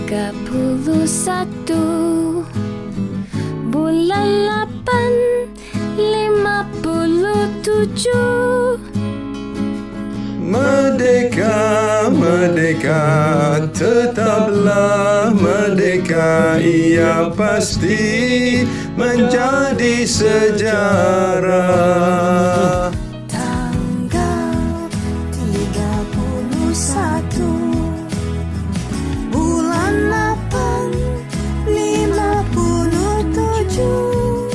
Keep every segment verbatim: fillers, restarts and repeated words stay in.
tiga puluh satu bulan lapan lima puluh tujuh. Merdeka, merdeka, tetaplah merdeka, ia pasti menjadi sejarah. Tanggal tiga puluh satu bulan lapan lima puluh tujuh.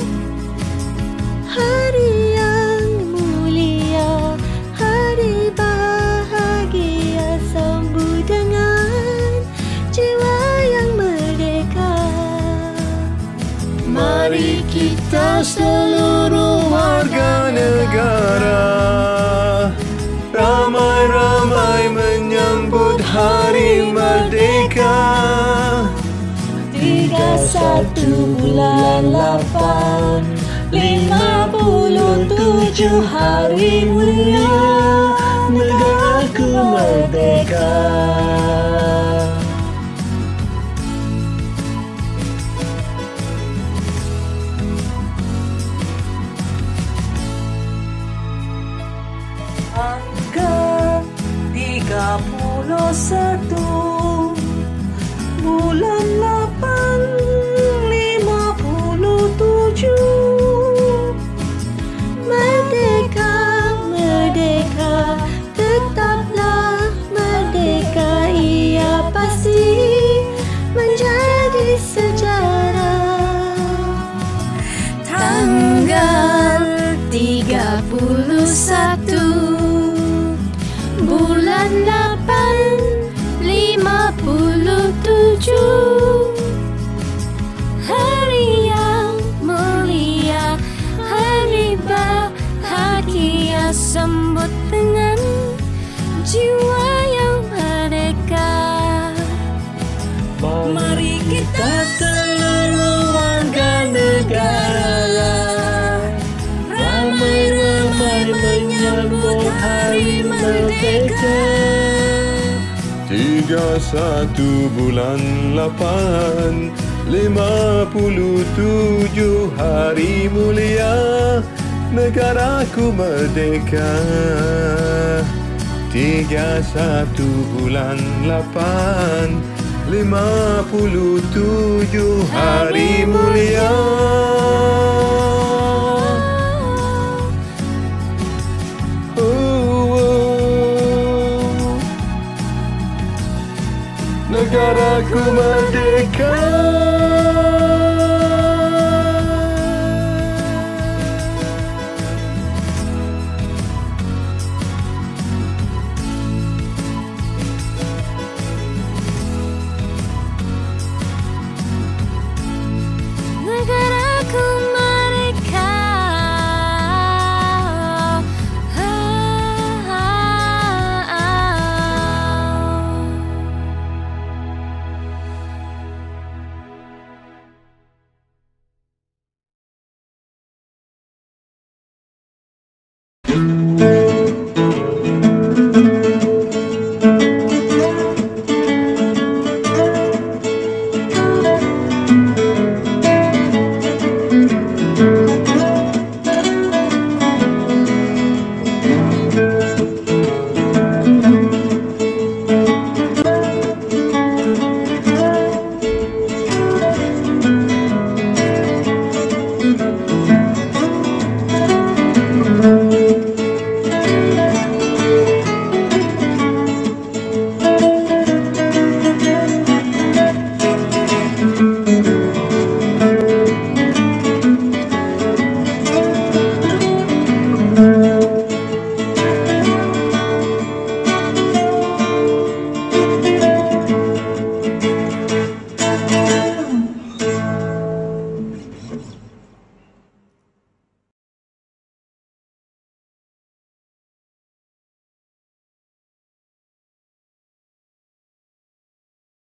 Hari yang mulia, hari bahagia, sambut dengan jiwa yang merdeka. Mari kita seluruh warga negara ramai-ramai menyambut Hari Merdeka. Tiga satu bulan lapan lima puluh tujuh, hari mulia negaraku merdeka. Tanggal tiga puluh satu bulan lapan lima puluh tujuh. Merdeka, merdeka, tetaplah merdeka, ia pasti menjadi sejarah. Tanggal tiga puluh satu bulan lapan lima puluh tujuh. Hari yang mulia, hari bahagia, sambut dengan jiwa yang merdeka. Mari kita seluruh warga negara ramai-ramai menyambut Hari Merdeka. Tiga satu bulan lapan lima puluh tujuh, hari mulia negaraku merdeka. Tiga satu bulan lapan lima puluh tujuh, hari mulia negaraku merdeka.